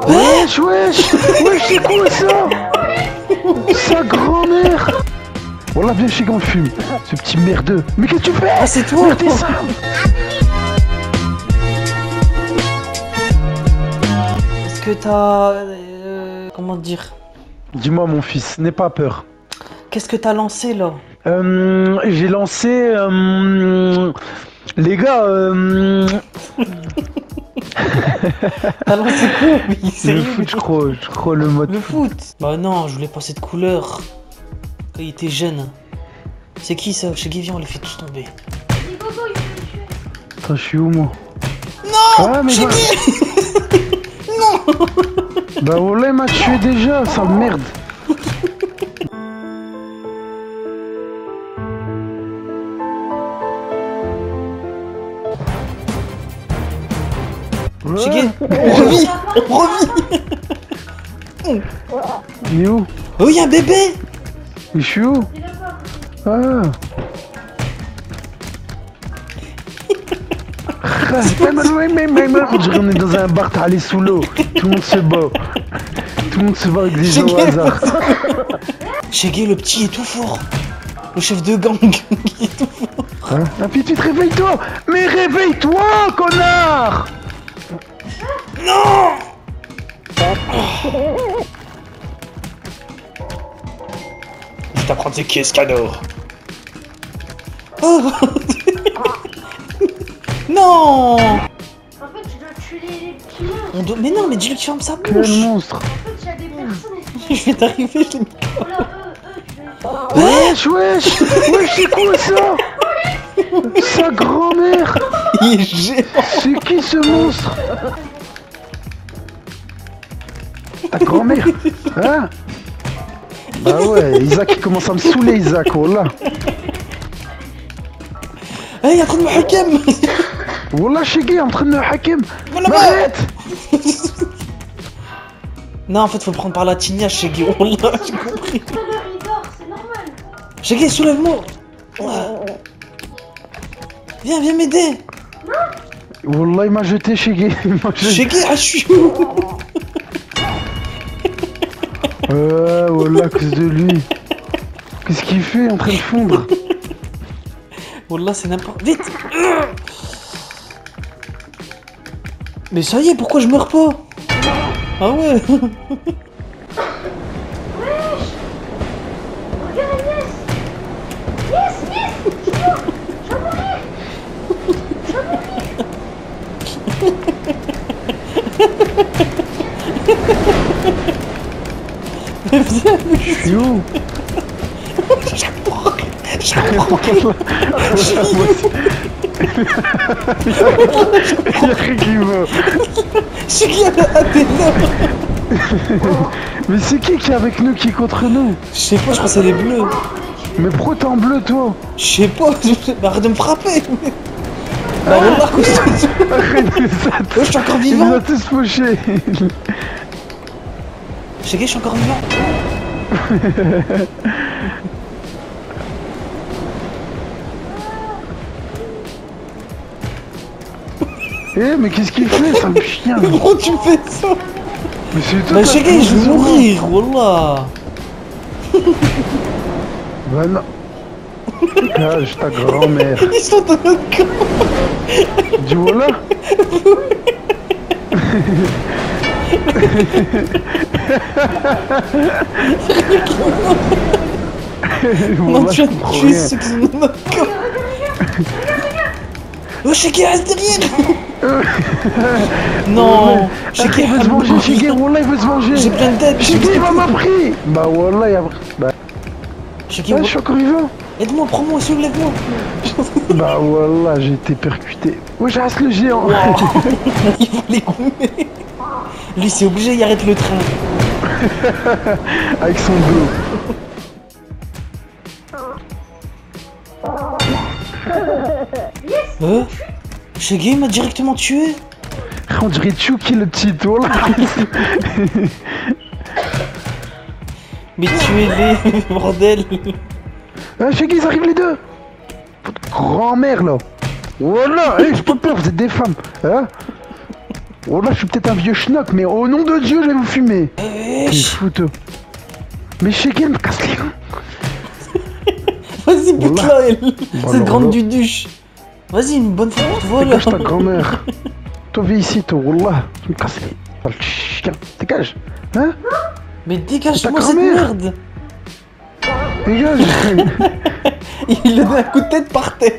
Wesh, wesh, wesh, c'est quoi ça? Sa grand-mère. Voilà, viens chez qu'on fume. Ce petit merdeux. Mais qu'est-ce que tu fais? Ah, c'est toi. Merde, ça. Est-ce que t'as... comment dire? Dis-moi, mon fils, n'aie pas peur. Qu'est-ce que t'as lancé, là? J'ai lancé... les gars, T'as lancé quoi? Mais le sérieux, foot, je crois le mode le foot. foot. Bah non, je voulais pas cette couleur. Quand il était jeune. C'est qui ça? Chez Guévian, on les fait tous tomber. Attends, je suis où, moi? Non, Ah, mais chez bah... Guy. Non. Bah voilà, il m'a tué déjà, sale merde. Chez Guy, on revit. On revit. Il est où? Oh, il y a un bébé. Je suis où? Ah. On dirait qu'on est dans un bar, t'as allé sous l'eau. Tout le monde se bat. Tout le monde se bat avec des gens au hasard. Chez Guy, le petit est tout fort. Le chef de gang, il est tout fort. Hein? Ah, Pipite, réveille-toi! Mais réveille-toi, connard! Non. Je vais t'apprendre c'est qui est Scanor. Oh. Non. En fait, tu dois tuer les petits monstres. Mais non, mais dis-lui qu'il ferme sa Quel bouche. monstre! En fait, il y a des personnes. Je vais t'arriver, je l'ai mis. Voilà, tu dois... Wesh, wesh! Wesh, c'est quoi ça? Sa grand-mère! Il est géant. C'est qui ce monstre? Ta grand-mère? Hein? Bah ouais, Isaac il commence à me saouler, Isaac, oh là! Ah, il est en train de me hakem. Wallah, Shiggy est en train de me hakem! Voilà, Mais arrête! Non, en fait, faut le prendre par la tignasse, Shaggy. Oh là, j'ai compris. Tout à l'heure, il dort, c'est normal. Shaggy, soulève-moi. Ouais. Viens, viens m'aider. Wallah, il m'a jeté, Shiggy! Shaggy, ah, je suis où? Wallah, à cause de lui! Qu'est-ce qu'il fait en train de fondre? Wallah, c'est n'importe... Vite. Mais ça y est, pourquoi je meurs pas? Ah ouais. Regarde, Agnès. Yes, yes. Je vais mourir. Je vais Viens, Je suis où? je comprends. Il y a rien qui va! Shaggy, elle a là. Mais c'est qui est avec nous, qui est contre nous? Je sais pas, je pensais les bleus. Mais pourquoi t'es en bleu, toi? Je sais pas, arrête de me frapper. Bah Wallah, cause de... Arrête de ça! Oh, je suis encore Il nous vivant. a tous fauchés! Shaggy, je suis encore vivant. Eh, mais qu'est-ce qu'il fait, sale chien? Pourquoi tu me fais ça? Mais c'est toi! Bah Shaggy, je vais mourir, Wallah. Bah non! Cage ta grand-mère! Ils sont dans notre camp. Du voilà? Non, tu vas tuer ceux qui sont dans notre camp. Oh, Shaggy, reste derrière. Non, Shaggy, il veut se venger, Shiggy, Wallah, il veut se venger! j'ai plein de têtes. Shiggy, il m'a pris! Bah Wallah, il a... Bah, Shaggy, ah, je suis encore vivant! aide-moi, prends-moi, soulève-moi. Bah Wallah, j'ai été percuté. Ouais, je reste le géant! Il faut les couper. Lui, c'est obligé, il arrête le train. Avec son dos. Shaggy m'a directement tué. On dirait Chucky le petit tour là. Mais tuez-les, bordel. Ah, Shaggy, ils arrivent les deux. Votre grand-mère là. Voilà, hey, j'ai pas peur, vous êtes des femmes. Hein? Oh là, je suis peut-être un vieux schnock, mais au nom de Dieu, je vais vous fumer. Eh, T'es foutu. Mais Shiggy, elle me casse les reins. vas-y, bute-la, elle. Voilà, Cette grande voilà. duduche. Vas-y, une bonne fois, voilà. Dégage ta grand-mère. Toi, viens ici, toi, Wallah. Tu me casses les... Sale chien. Dégage. Hein? Mais dégage-moi Ta cette grand-mère. merde. Dégage. Il a donné un coup de tête par terre.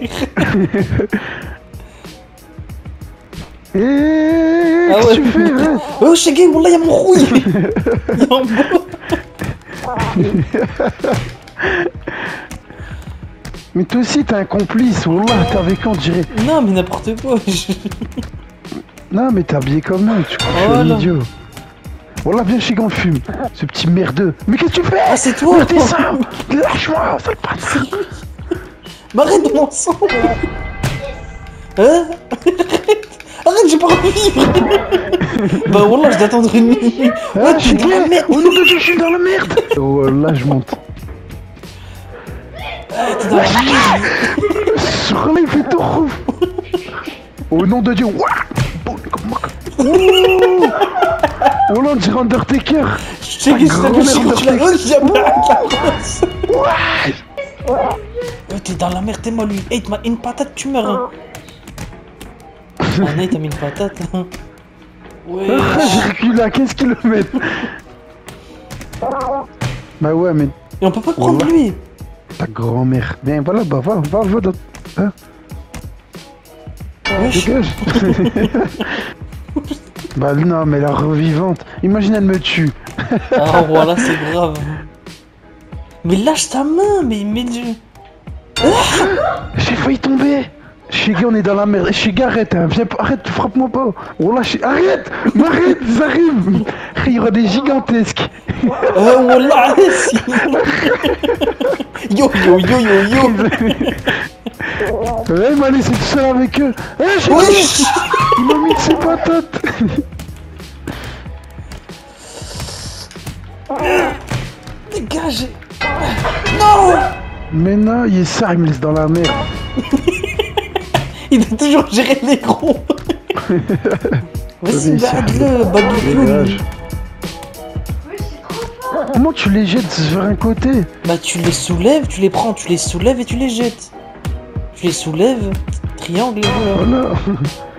Eh, Ah qu'est-ce ouais. que tu fais, hein? Oh, Shaggy, wallah, y'a mon rouille. Y'a un beau. Mais toi aussi, t'es un complice, Wallah. T'es avec on dirait. Non, mais n'importe quoi. Non, mais t'es habillé comme moi, tu crois que je suis Oh un là. idiot. Wallah, viens chez on fume. Ce petit merdeux. Mais qu'est-ce que tu fais? Ah, c'est toi. T'es ça. Lâche-moi, sale bâtard. Mais arrête de m'ensemble. Hein? Arrête, j'ai pas envie. Bah, wallah, je t'attendrai une minute. Ah, Ouais, t'es je dans la merde. Au nom de Dieu, je suis dans la merde. Oh, là, je monte. T'es dans la merde. Ce relais, il fait tout rouf. Au nom de Dieu. Ouah. Ouh. Oh là, on dirait Undertaker. Shaggy, s'il te plaît, je la roche, j'ai pas la roche. T'es dans la merde, t'es moi lui. Hey, t'as une patate, tu meurs. Hein. Ah, Nate, t'as mis une patate. Hein. Ouais. J'ai reculé à 15 km. Bah ouais, mais Et on peut pas prendre Wallah. lui. ta grand-mère. Bien, voilà, bah va dans... Hein, Wesh. dégage. Bah non, mais la revivante. Imagine, elle me tue. Ah, voilà, c'est grave. Mais lâche ta main, mais Dieu. J'ai failli tomber. Shiggy, on est dans la merde. Shiggy, arrête, hein. Viens, arrête, frappe-moi pas. Oh là, arrête, m'arrête, ils arrivent. Il y aura des gigantesques. Wallah, si. Yo, yo, yo, yo, yo. Ouais, il m'a laissé tout seul avec eux. Eh, Shiggy, Wesh. il m'a mis de ses patates. Dégage. Non. Mais non, il est ça, il me laisse dans la merde. Il doit toujours gérer les gros. Vas-y, bag-le Dégage. clown. Oui, c'est trop fort. Comment tu les jettes vers un côté? Bah, tu les soulèves, tu les prends, tu les soulèves et tu les jettes. Tu les soulèves, triangle et voilà. Voilà.